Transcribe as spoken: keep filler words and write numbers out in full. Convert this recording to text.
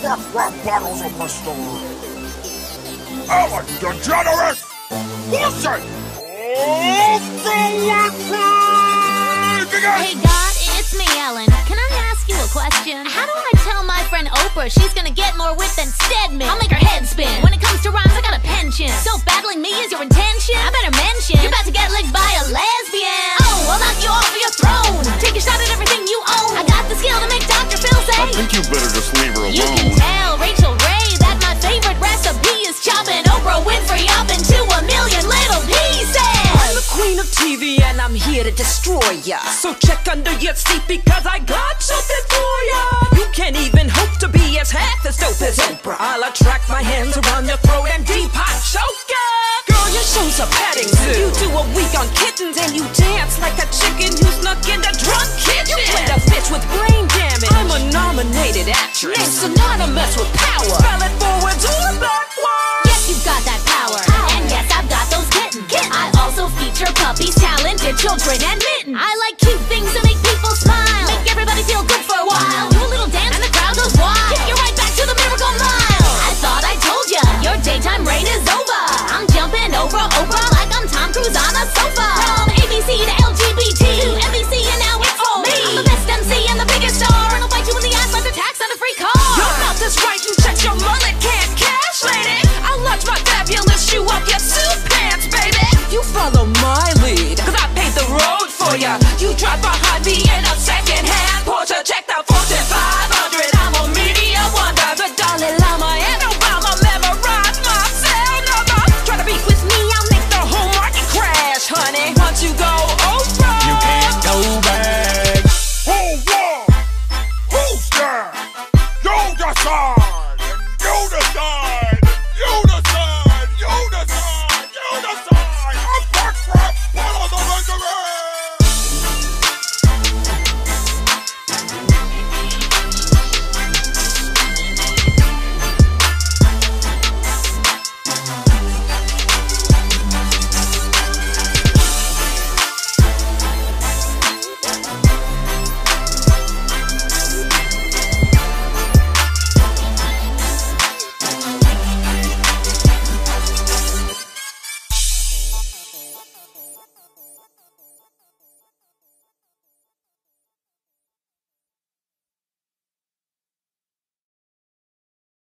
got five bottles of my store. I'm a degenerate! Bullshit! Hey God, it's me, Ellen. Can I ask you a question? How do I tell my friend Oprah she's gonna get more wit than Stedman? I'll make her head spin. When it comes to rhymes, I got a penchant. So battling me is your intention? I better mention you're about to get licked by a lesbian. Oh, I'll knock you off of your throne. Take a shot at everything you own. I got the skill to make Doctor Phil say, I think you better just leave her alone. You can tell Rachel Ray that my favorite recipe is chopping Oprah Winfrey up into a million little pieces. I'm the queen of T V and I'm here to destroy ya. So check under your seat because I got something for ya. You can't even hope to be as half as dope as Oprah. I'll attract my hands around your throat and deep hot choke ya. Girl, your show's a petting zoo. You do a week on kittens and you dance like a chicken who snuck into